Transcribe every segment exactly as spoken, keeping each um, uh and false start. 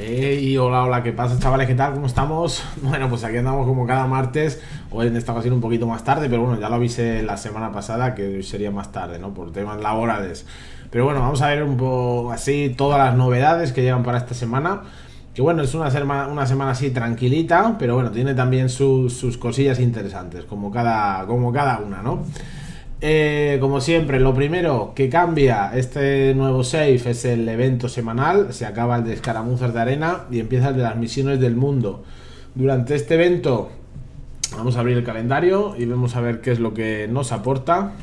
Hey, hola, hola, ¿qué pasa, chavales? ¿Qué tal? ¿Cómo estamos? Bueno, pues aquí andamos como cada martes. Hoy en esta ocasión un poquito más tarde, pero bueno, ya lo avisé la semana pasada que hoy sería más tarde, ¿no? Por temas laborales. Pero bueno, vamos a ver un poco así todas las novedades que llegan para esta semana. Que bueno, es una semana, una semana así tranquilita, pero bueno, tiene también sus, sus cosillas interesantes, como cada, como cada una, ¿no? Eh, como siempre, lo primero que cambia este nuevo save es el evento semanal. Se acaba el de escaramuzas de arena y empieza el de las misiones del mundo. Durante este evento vamos a abrir el calendario y vamos a ver qué es lo que nos aporta.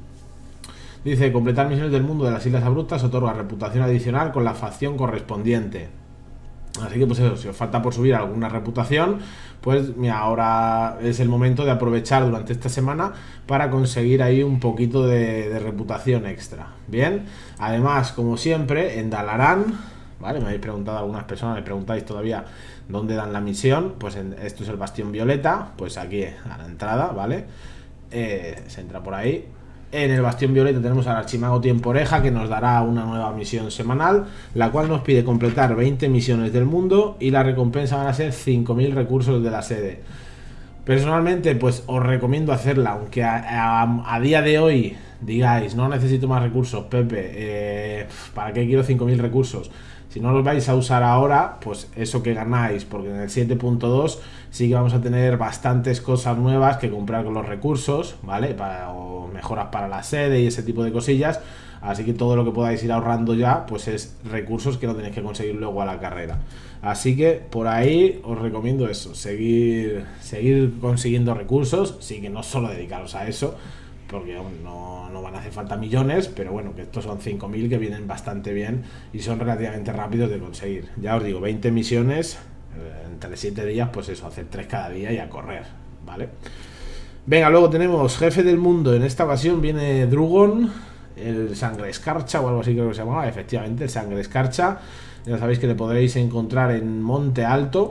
Dice: completar misiones del mundo de las Islas Abruptas otorga reputación adicional con la facción correspondiente. Así que pues eso, si os falta por subir alguna reputación, pues mira, ahora es el momento de aprovechar durante esta semana para conseguir ahí un poquito de, de reputación extra. Bien, además, como siempre, en Dalaran, ¿vale? Me habéis preguntado algunas personas, me preguntáis todavía dónde dan la misión. Pues en, esto es el Bastión Violeta, pues aquí a la entrada, ¿vale? Eh, se entra por ahí. En el Bastión Violeta tenemos al Archimago Tiempo-Oreja, que nos dará una nueva misión semanal, la cual nos pide completar veinte misiones del mundo y la recompensa van a ser cinco mil recursos de la sede. Personalmente, pues os recomiendo hacerla, aunque a, a, a día de hoy digáis: no necesito más recursos, Pepe, eh, ¿para qué quiero cinco mil recursos? Si no los vais a usar ahora, pues eso que ganáis, porque en el siete punto dos sí que vamos a tener bastantes cosas nuevas que comprar con los recursos, ¿vale? Para, o mejoras para la sede y ese tipo de cosillas. Así que todo lo que podáis ir ahorrando ya, pues es recursos que no tenéis que conseguir luego a la carrera. Así que por ahí os recomiendo eso, seguir, seguir consiguiendo recursos. Sí, que no solo dedicaros a eso, porque no, no van a hacer falta millones, pero bueno, que estos son cinco mil que vienen bastante bien y son relativamente rápidos de conseguir. Ya os digo, veinte misiones, eh, entre siete días, pues eso, hacer tres cada día y a correr, ¿vale? Venga, luego tenemos Jefe del Mundo. En esta ocasión viene Drugon, el Sangre Escarcha o algo así creo que se llamaba, efectivamente, el Sangre Escarcha. Ya sabéis que le podréis encontrar en Monte Alto.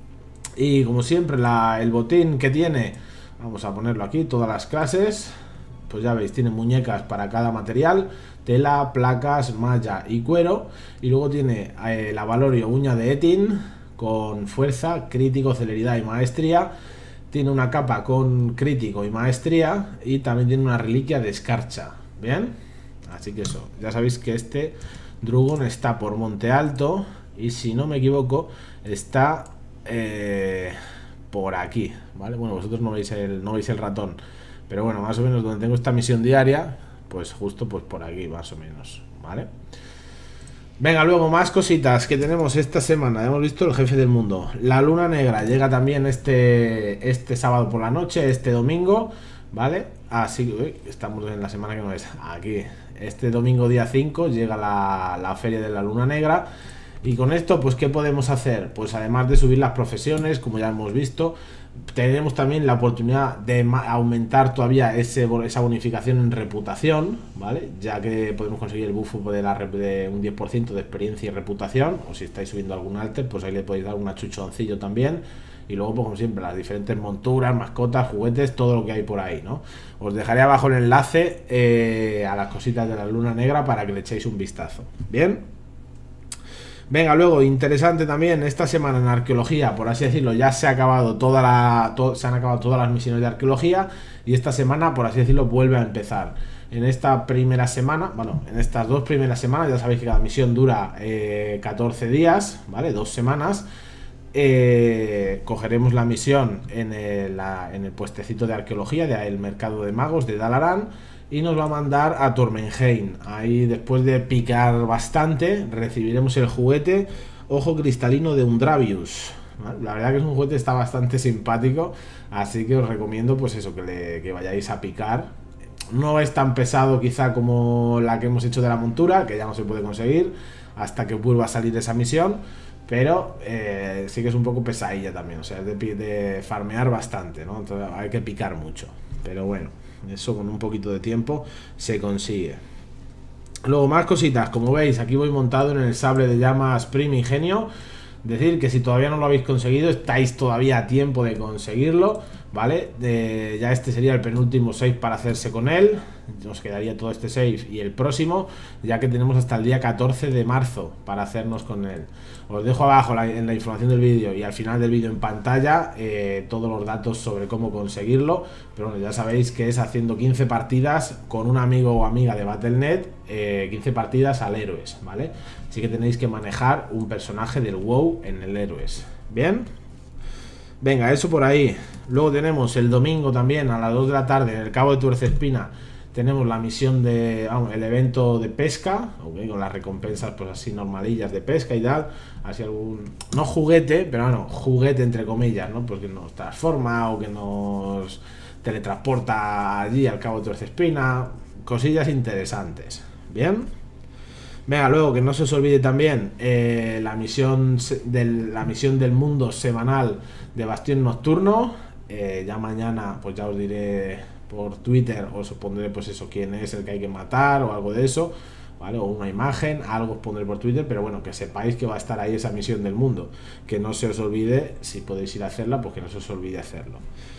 Y como siempre, la, el botín que tiene, vamos a ponerlo aquí, todas las clases. Pues ya veis, tiene muñecas para cada material: tela, placas, malla y cuero. Y luego tiene eh, la Valorio uña de Etin con fuerza, crítico, celeridad y maestría. Tiene una capa con crítico y maestría. Y también tiene una reliquia de escarcha. Bien, así que eso, ya sabéis que este Drugon está por Monte Alto. Y si no me equivoco, está eh, por aquí, ¿vale? Bueno, vosotros no veis el, no veis el ratón, pero bueno, más o menos donde tengo esta misión diaria, pues justo pues por aquí más o menos, ¿vale? Venga, luego más cositas que tenemos esta semana. Hemos visto el Jefe del Mundo. La Luna Negra llega también este, este sábado por la noche, este domingo, ¿vale? Así que uy, estamos en la semana que no es. Aquí, este domingo día cinco llega la, la Feria de la Luna Negra. Y con esto, pues, ¿qué podemos hacer? Pues además de subir las profesiones, como ya hemos visto, tenemos también la oportunidad de aumentar todavía ese, esa bonificación en reputación, ¿vale? Ya que podemos conseguir el buff de, la, de un diez por ciento de experiencia y reputación, o si estáis subiendo algún alter, pues ahí le podéis dar un achuchoncillo también. Y luego, pues como siempre, las diferentes monturas, mascotas, juguetes, todo lo que hay por ahí, ¿no? Os dejaré abajo el enlace eh, a las cositas de la Luna Negra para que le echéis un vistazo. ¿Bien? Venga, luego, interesante también, esta semana en arqueología, por así decirlo, ya se ha acabado toda la, to, se han acabado todas las misiones de arqueología. Y esta semana, por así decirlo, vuelve a empezar. En esta primera semana, bueno, en estas dos primeras semanas, ya sabéis que cada misión dura eh, catorce días, ¿vale? Dos semanas. Eh, cogeremos la misión en el, la, en el puestecito de arqueología del mercado de magos de Dalaran y nos va a mandar a Tormenheim. Ahí, después de picar bastante, recibiremos el juguete Ojo Cristalino de Undravius, ¿vale? La verdad que es un juguete, está bastante simpático, así que os recomiendo pues eso, que, le, que vayáis a picar. No es tan pesado quizá como la que hemos hecho de la montura, que ya no se puede conseguir hasta que vuelva a salir esa misión, pero eh, sí que es un poco pesadilla también, o sea, es de, de farmear bastante, ¿no? Entonces hay que picar mucho, pero bueno, eso con un poquito de tiempo se consigue. Luego más cositas, como veis aquí voy montado en el sable de llamas Primigenio. Decir que si todavía no lo habéis conseguido, estáis todavía a tiempo de conseguirlo, ¿vale? De, ya este sería el penúltimo save para hacerse con él. Nos quedaría todo este save y el próximo, ya que tenemos hasta el día catorce de marzo para hacernos con él. Os dejo abajo la, en la información del vídeo y al final del vídeo en pantalla eh, todos los datos sobre cómo conseguirlo. Pero bueno, ya sabéis que es haciendo quince partidas con un amigo o amiga de Battle punto net, eh, quince partidas al héroes, ¿vale? Así que tenéis que manejar un personaje del WoW en el héroes. ¿Bien? Venga, eso por ahí. Luego tenemos el domingo también a las dos de la tarde en el Cabo de Tuercespina. Tenemos la misión de, vamos, el evento de pesca, okay, con las recompensas pues así normalillas de pesca y tal. Así algún, no juguete, pero bueno, juguete entre comillas, ¿no? Porque nos transforma o que nos teletransporta allí al Cabo de Tuercespina. Cosillas interesantes. ¿Bien? Venga, luego que no se os olvide también eh, la misión del, la misión del mundo semanal de Bastión Nocturno. Eh, ya mañana pues ya os diré por Twitter, os pondré pues eso, quién es el que hay que matar o algo de eso, ¿vale? O una imagen, algo os pondré por Twitter, pero bueno, que sepáis que va a estar ahí esa misión del mundo. Que no se os olvide, si podéis ir a hacerla, pues que no se os olvide hacerlo.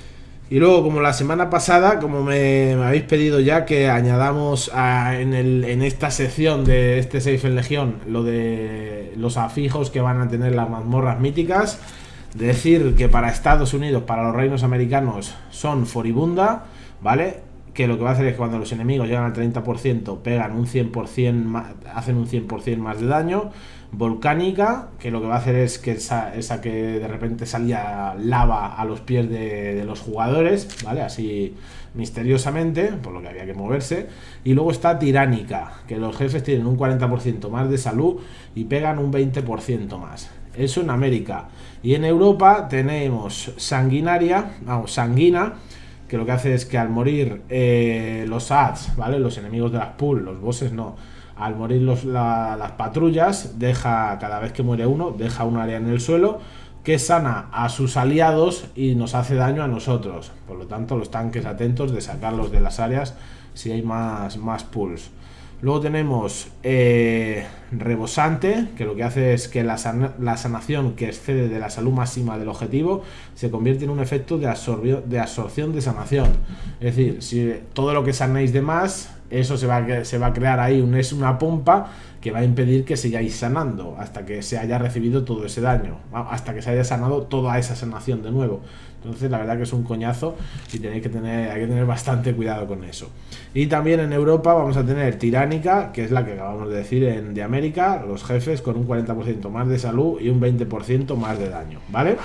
Y luego, como la semana pasada, como me, me habéis pedido ya que añadamos a, en, el, en esta sección de este Safe en Legión lo de los afijos que van a tener las mazmorras míticas, decir que para Estados Unidos, para los reinos americanos, son Foribunda, ¿vale? Que lo que va a hacer es que cuando los enemigos llegan al treinta por ciento pegan un cien por cien más, hacen un cien por cien más de daño. Volcánica, que lo que va a hacer es que esa, esa que de repente salía lava a los pies de, de los jugadores, ¿vale? Así misteriosamente, por lo que había que moverse. Y luego está Tiránica, que los jefes tienen un cuarenta por ciento más de salud y pegan un veinte por ciento más. Eso en América. Y en Europa tenemos Sanguinaria, vamos, Sanguina, que lo que hace es que al morir eh, los ads, ¿vale? Los enemigos de las pools, los bosses no. Al morir los, la, las patrullas, deja, cada vez que muere uno, deja un área en el suelo que sana a sus aliados y nos hace daño a nosotros. Por lo tanto, los tanques atentos de sacarlos de las áreas si hay más, más pools. Luego tenemos eh, Rebosante, que lo que hace es que la, san la sanación que excede de la salud máxima del objetivo se convierte en un efecto de, de absorción de sanación. Es decir, si todo lo que sanéis de más, eso se va a, se va a crear ahí un, es una pompa que va a impedir que sigáis sanando hasta que se haya recibido todo ese daño, hasta que se haya sanado toda esa sanación de nuevo. Entonces la verdad que es un coñazo y tenéis que tener, hay que tener bastante cuidado con eso. Y también en Europa vamos a tener Tiránica, que es la que acabamos de decir en de América, los jefes con un cuarenta por ciento más de salud y un veinte por ciento más de daño, ¿vale?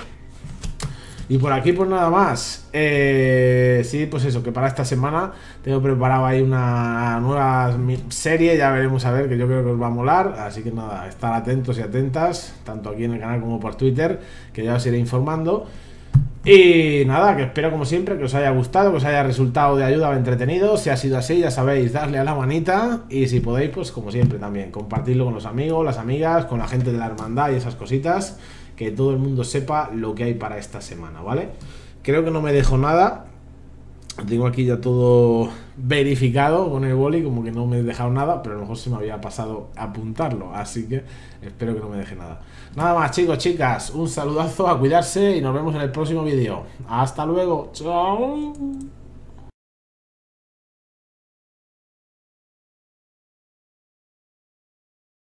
Y por aquí pues nada más. eh, Sí, pues eso, que para esta semana tengo preparado ahí una nueva serie. Ya veremos a ver, que yo creo que os va a molar. Así que nada, estar atentos y atentas, tanto aquí en el canal como por Twitter, que ya os iré informando. Y nada, que espero como siempre que os haya gustado, que os haya resultado de ayuda o entretenido. Si ha sido así, ya sabéis, darle a la manita. Y si podéis, pues como siempre también, compartirlo con los amigos, las amigas, con la gente de la hermandad y esas cositas. Que todo el mundo sepa lo que hay para esta semana, ¿vale? Creo que no me dejo nada. Tengo aquí ya todo verificado con el boli, como que no me he dejado nada, pero a lo mejor se me había pasado apuntarlo, así que espero que no me deje nada. Nada más, chicos, chicas, un saludazo, a cuidarse y nos vemos en el próximo vídeo. Hasta luego, chao.